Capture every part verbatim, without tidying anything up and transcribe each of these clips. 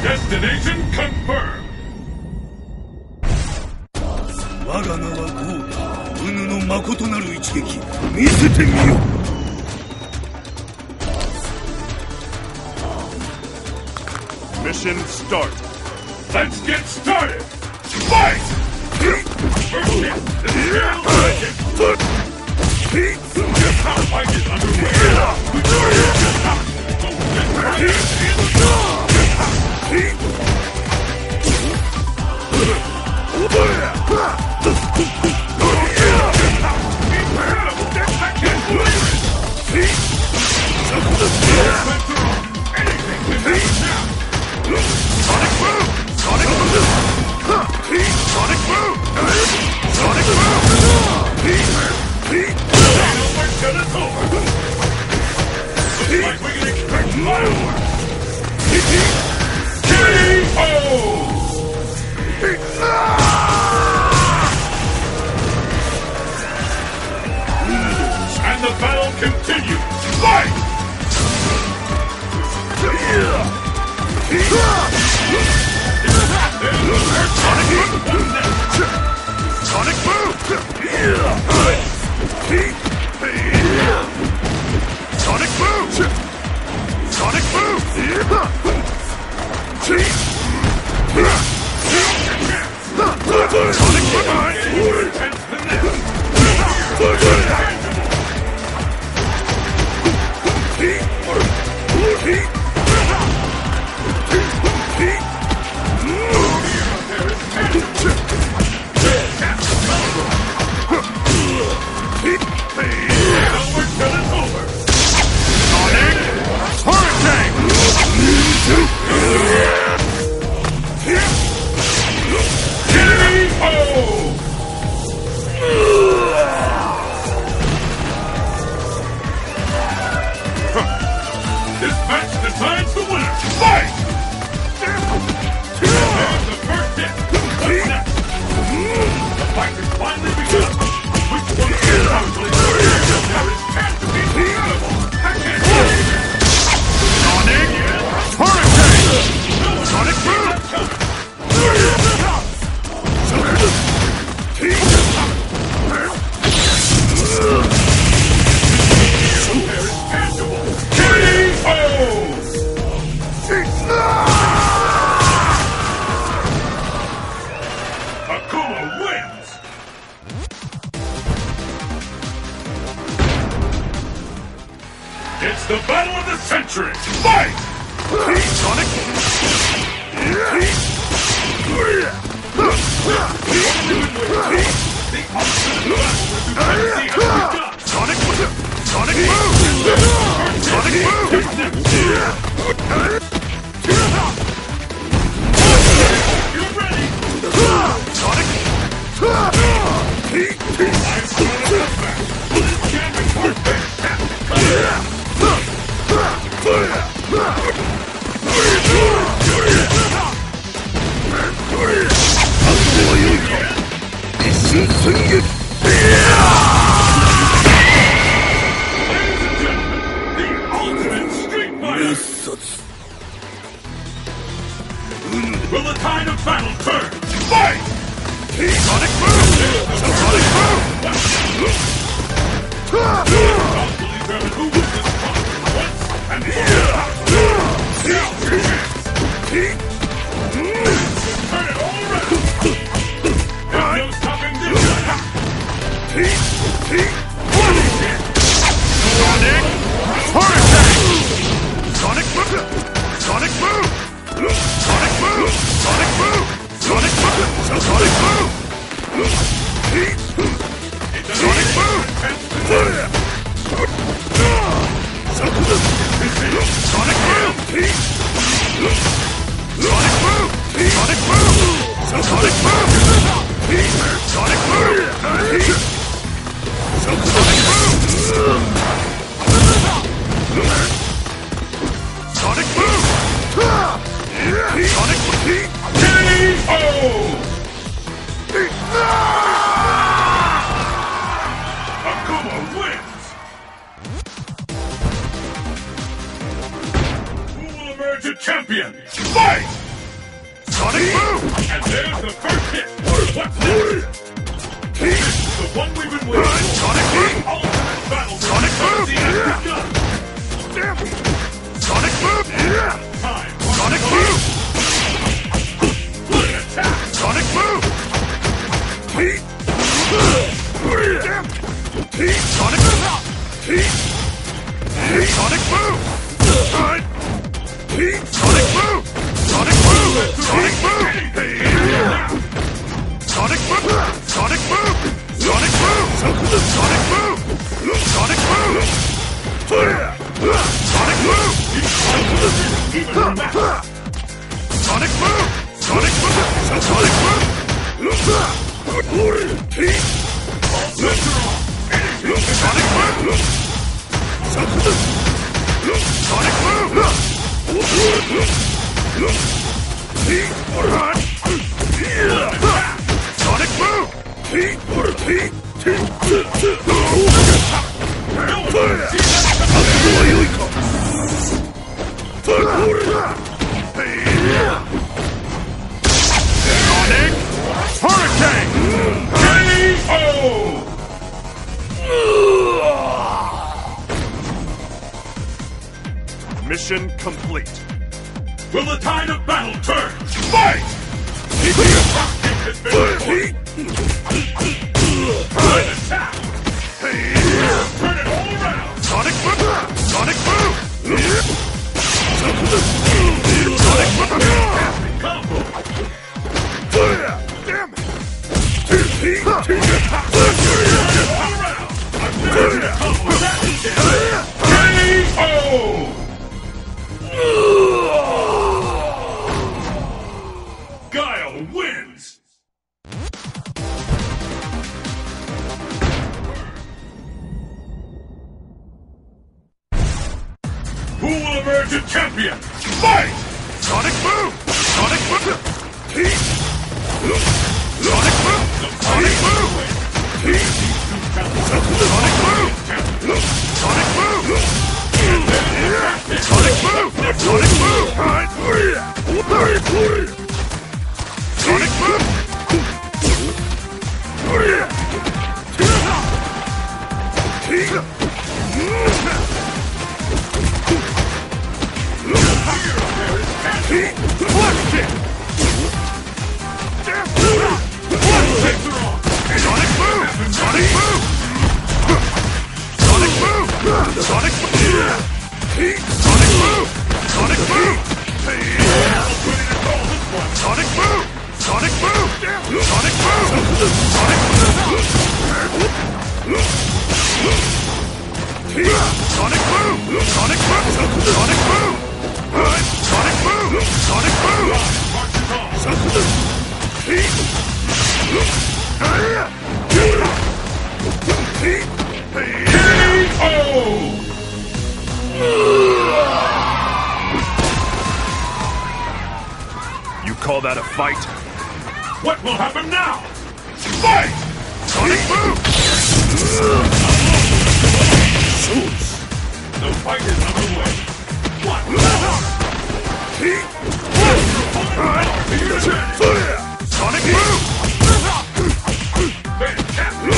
Destination confirmed. 我が名はゴーダ。ウヌの誠なる一撃見せてみよう。 Mission start. Let's get started. Fight! Our fight is underway. Sonic Boom! Sonic Boom! Sonic Boom! Sonic Boom! We're gonna go! Looks like we can expect fireworks! K O! And the battle continues! Fight! Sonic Boom! Sonic Boom! Sonic Boom! Sonic This match decides the winner. Fight! There's the first hit. What's next? The fight has finally begun. Which one is the powerful? There is chance to be incredible. I can't see it. Sonic Hurricane! Sonic Boom! Akuma wins! It's the battle of the century! Fight! Sonic! The ultimate battle has begun! Sonic! Sonic Boom! Sonic Boom! You're ready! Sonic! I'm going to come back! This can be the ultimate Street Fighter! Will the tide of battle turn? Fight! Sonic Boom! Sonic Boom! Who wins this fight? Once and for all! Turn it all around! There's no stopping this guy! Sonic Hurricane! Sonic Boom! Sonic Boom! Sonic Boom! Sonic Boom! Sonic Boom! Sonic Boom! Sonic Boom! Sonic Boom! Sonic Boom! Sonic Boom! Sonic Boom! Sonic Boom! Sonic Boom! Sonic Boom! Sonic K O! Akuma wins! Who will emerge a champion? Fight! Sonic Boom! And there's the first hit. What's next? This is the one we've been waiting for. Sonic Boom! Ultimate battle. Sonic Boom! Yeah. Sonic Boom! Time. Sonic Boom! Good attack. Sonic Boom! Sonic Sonic Boom! Sonic Boom! Sonic Boom! Sonic Boom! Sonic Boom! Sonic Boom! Sonic Boom! Sonic Boom! Sonic Boom! Sonic Boom! Sonic Boom! Sonic Boom! Sonic Boom! Sonic Boom! Sonic Boom! Sonic Boom! Sonic Hurricane! K O! Mission complete. Will the tide of battle turn? Fight! Good attack! Turn it all around! Sonic Boom! Sonic Boom! Sonic Boom! Combo! Damn it! All around! I'm ready to combo that K O! Guile wins! Who will emerge a champion? Fight! Sonic Boom! Sonic Boom! Sonic Boom! Sonic Boom! Sonic Boom! Sonic Boom! Sonic Boom! Sonic Boom! Sonic Boom! Blast Kick! Sonic Boom! Sonic Boom! Sonic Boom! Sonic Boom! Sonic Boom! Sonic Boom! Sonic Boom! Sonic Boom! Sonic Boom! Sonic Boom! Sonic Boom! Sonic Boom! Sonic Boom! Sonic Boom! Sonic Boom! K O! You call that a fight? What will happen now? Fight! Sonic Boom! The fight is underway. What? Sonic Boom! Fantastic!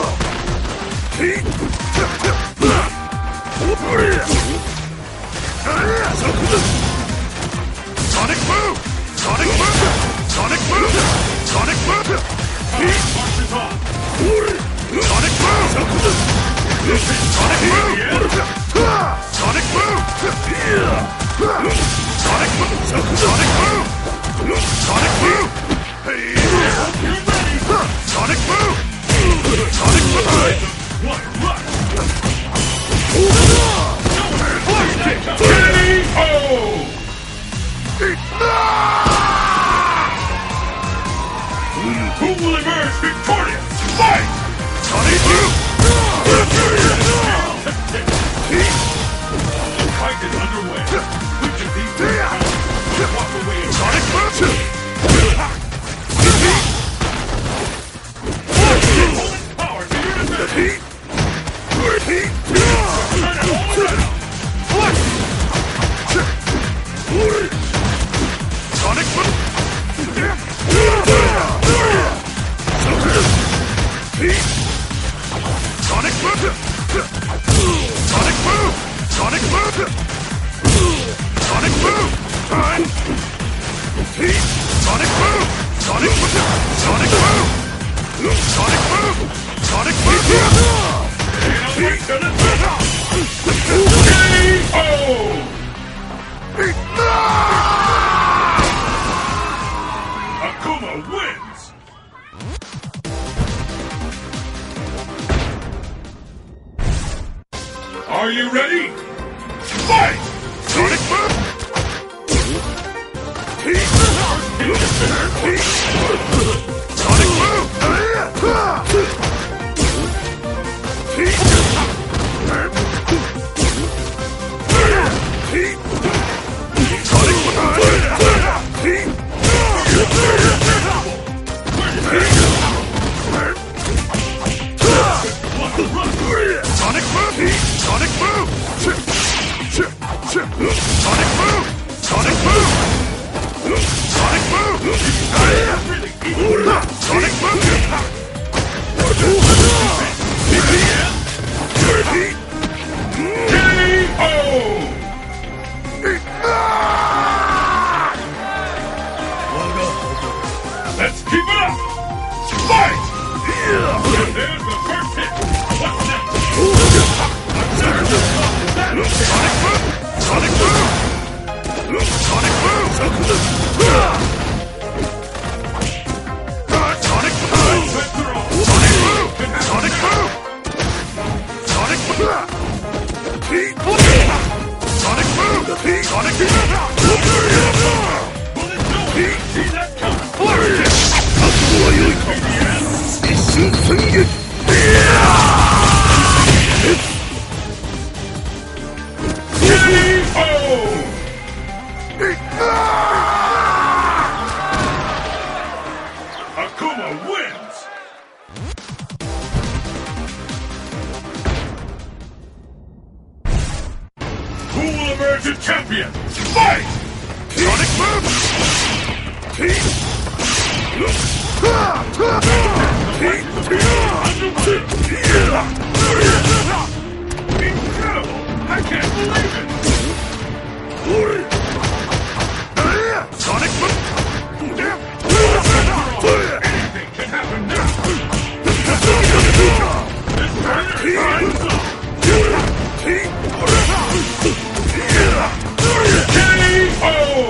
Sonic Boom! Sonic Boom! Sonic Boom! Sonic Boom! Marches on. Sonic Boom! Sonic Boom! Sonic Boom! Sonic Boom! Sonic Boom! Sonic Boom! Sonic Boom! Sonic Boom! What rush? K O! Who will emerge victorious? Fight! Sonic Boom! The fight is underway. Which of these two will walk away? Sonic Boom! Power to your defense. Sonic Boom! Sonic Boom! Sonic Boom! Sonic Boom! Sonic Boom! Sonic Boom! K O! Akuma wins! Are you ready? Fight! Sonic Boom! Sonic Boom! Sonic Boom! Sonic Boom! Sonic Boom! Sonic Boom! Sonic Boom! Sonic Boom! K O! Let's keep it up! Fight! And there's the first hit! What's next? Sonic Boom! Sonic Boom! Sonic Boom! Sonic Boom! Sonic Boom! Sonic Boom! Sonic Boom! Sonic Boom! Sonic Boom! Sonic Boom! See that coming? 覚悟は良いか一瞬戦撃 K O! Akuma wins! Who will emerge a champion? Fight! Sonic Boom! Incredible! I can't believe it! Sonic Boom! Anything can happen now! This fighter is K O!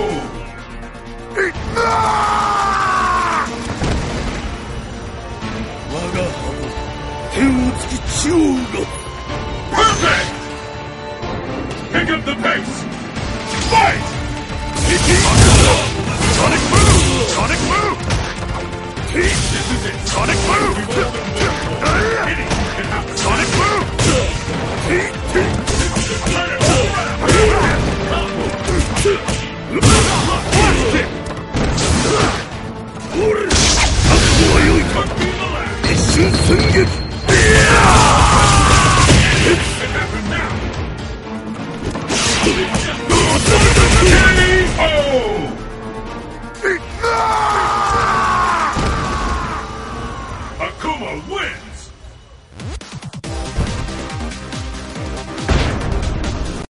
我が刃も天を突き地を動く Perfect! Pick up the pace! Fight! Sonic Boom! Sonic Boom! This is it! Sonic Boom! Anything can happen! Sonic Boom!覚悟は良いか一瞬戦撃 Akuma wins!